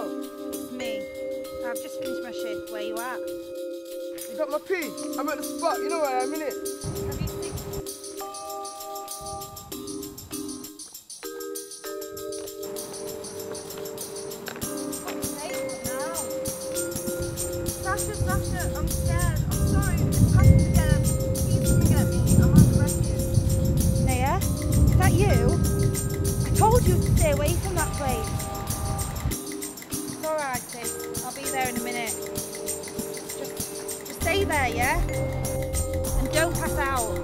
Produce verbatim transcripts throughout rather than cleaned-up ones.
Hello, it's me. I've just finished my shift. Where you at? You got my pee? I'm at the spot, you know where I'm, innit? Have you seen? What's safe now? Sasha, Sasha, I'm scared. I'm sorry. It's happened again. Please come and get me. I'm on the rescue. Naya, is that you? I told you to stay away from that place. It's alright, sis. I'll be there in a minute. Just, just stay there, yeah? And don't pass out.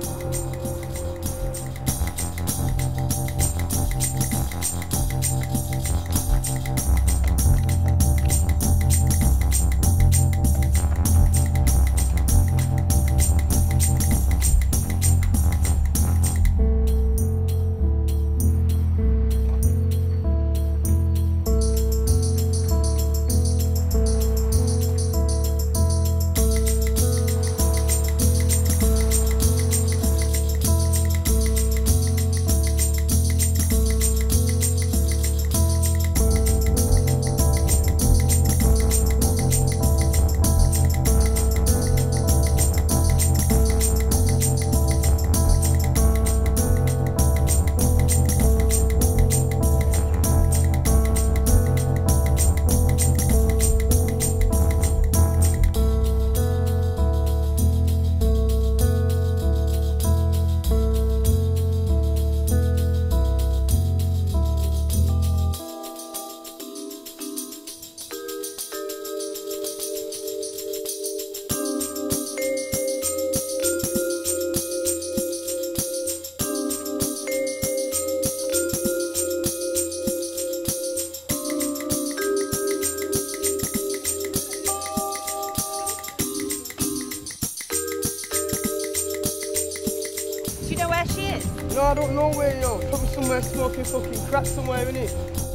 Do you know where she is? No, I don't know where, yo. Probably somewhere smoking fucking crack somewhere, innit?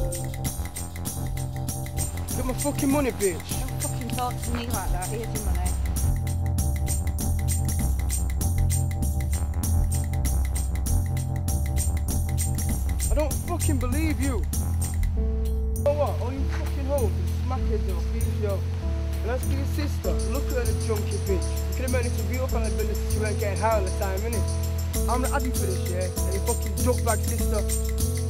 Get my fucking money, bitch. Don't fucking talk to me like that. Here's your money. I don't fucking believe you. You know what? All you fucking hoes and smackheads, yo, please, yo. And as for your sister, look at her, the junkie bitch. You could have made it to real kind of business if she weren't getting high all the time, innit? I'm not happy for this, yeah? And you fucking duckbag sister.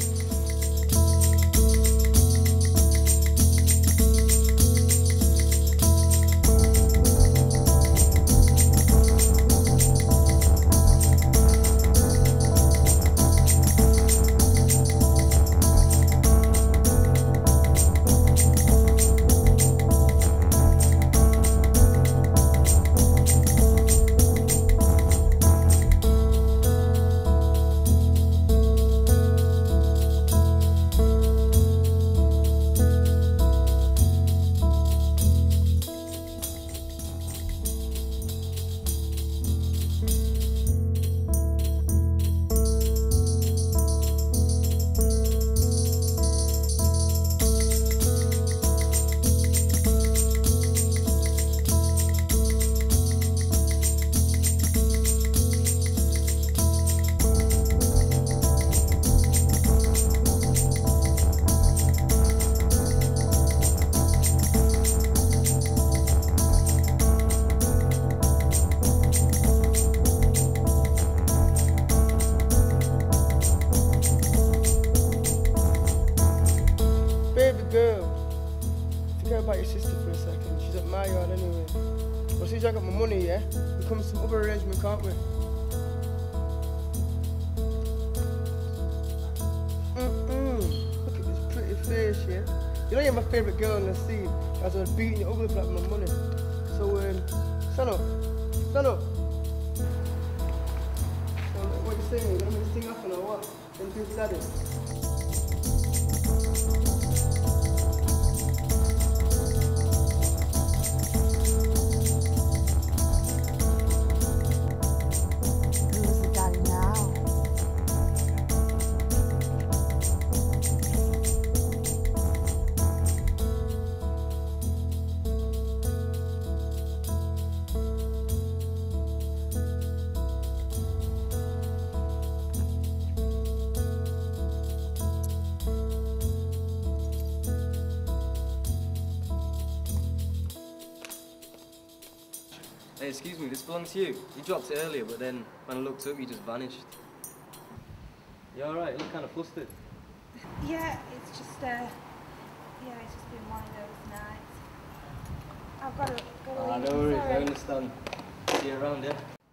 Forget about your sister for a second. She's at my yard anyway. But as soon as I got my money, yeah, we come to some other arrangement, can't we? Mm-mm. Look at this pretty face, yeah? You know you're my favourite girl in the scene. As I was beating you ugly for like my money. So, um, stand up. Stand up. So, what are you saying? You're gonna make this thing happen or what? Then do it, daddy. Hey, excuse me, this belongs to you. You dropped it earlier, but then when I looked up, you just vanished. You alright? You look kind of flustered. Yeah, it's just, uh, yeah, it's just been one of those nights. I've got to, got to Ah, leave. no I'm worries, sorry. I understand. See you around, yeah?